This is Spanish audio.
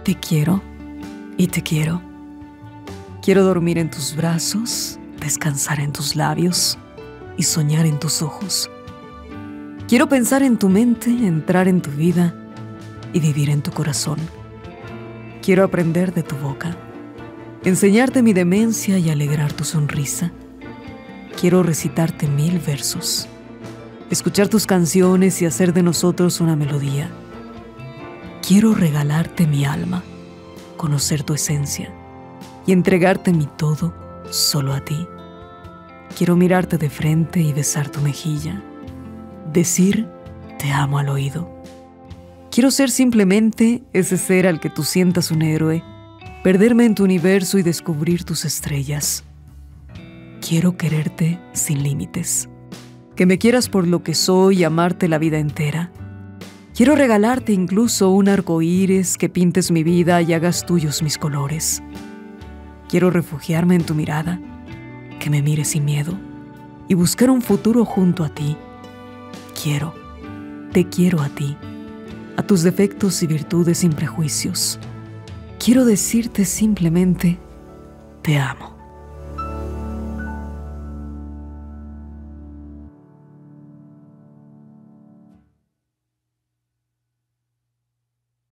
Te quiero y te quiero. Quiero dormir en tus brazos, descansar en tus labios y soñar en tus ojos. Quiero pensar en tu mente, entrar en tu vida y vivir en tu corazón. Quiero aprender de tu boca, enseñarte mi demencia y alegrar tu sonrisa. Quiero recitarte 1000 versos, escuchar tus canciones y hacer de nosotros una melodía. Quiero regalarte mi alma, conocer tu esencia y entregarte mi todo solo a ti. Quiero mirarte de frente y besar tu mejilla, decir te amo al oído. Quiero ser simplemente ese ser al que tú sientas un héroe, perderme en tu universo y descubrir tus estrellas. Quiero quererte sin límites, que me quieras por lo que soy y amarte la vida entera. Quiero regalarte incluso un arcoíris, que pintes mi vida y hagas tuyos mis colores. Quiero refugiarme en tu mirada, que me mires sin miedo y buscar un futuro junto a ti. Te quiero a ti, a tus defectos y virtudes sin prejuicios. Quiero decirte simplemente, te amo.